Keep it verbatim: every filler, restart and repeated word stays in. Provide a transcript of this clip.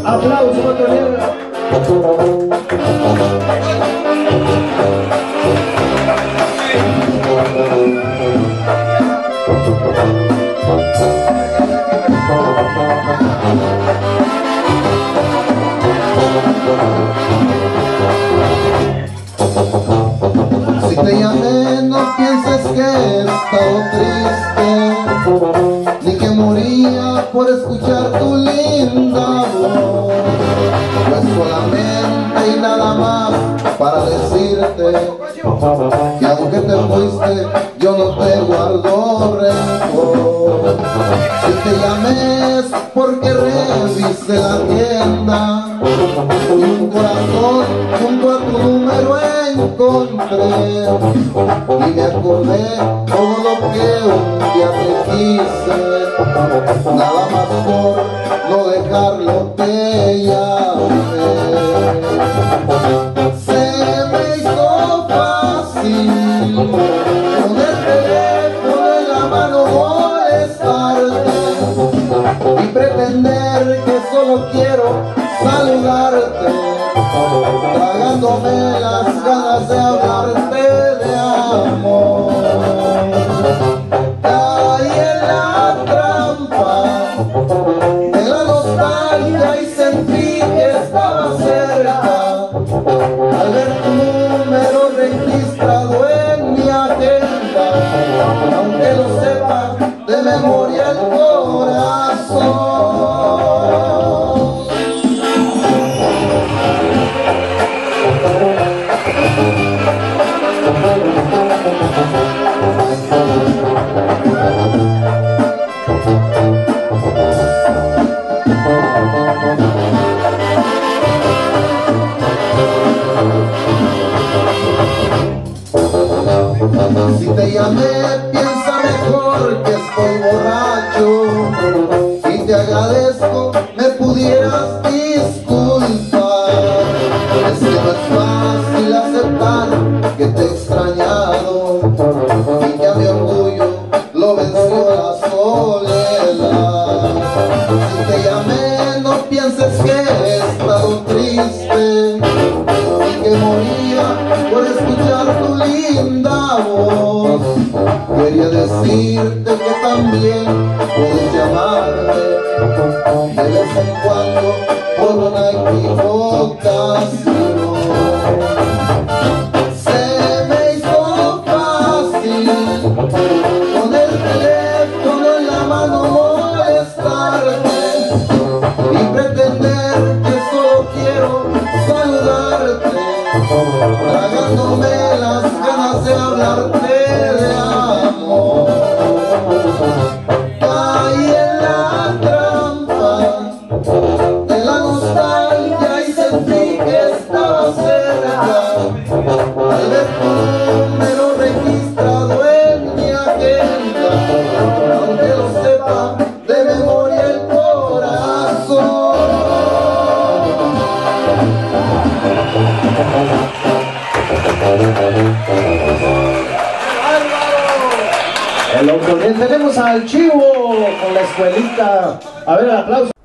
Aplausos, Otoniel. Si te llamé, no pienses que he estado triste, ni que moría por escuchar tu linda voz. Pues solamente y nada más para decirte que aunque te fuiste, yo no te guardo rencor. Si te llamé es porque revisé la tienda y un corazón junto a tu número encontré, y me acordé todo lo que un día te quise, nada más por no dejarlo te llamé. Se me hizo fácil con el teléfono en la mano molestarte y pretender que solo quiero saludarte, tragándome las ganas de hablarte de amor. Caí en la trampa de la nostalgia y sentí que estaba cerca al ver tu número registrado en mi agenda, aunque lo sepa de memoria el corazón. Si te llamé, piensa mejor que estoy borracho, y te agradezco me pudieras disculpar. Es que no es fácil aceptar que te he extrañado y que a mi orgullo lo venció la soledad. Si te llamé, no pienses que he estado triste y que moría por escuchar tu linda voz. Quería decirte que también puedes llamarme de vez en cuando por una equivocación. Se me hizo fácil con el teléfono en la mano molestarte y pretender que solo quiero saludarte, tragándome las ganas de hablarte de amor. Caí en la trampa de la nostalgia y sentí que estaba cerca al ver tu número registrado en mi agenda, aunque lo sepa de memoria el corazón. El Otoniel, tenemos al Chivo con la escuelita. A ver, el aplauso.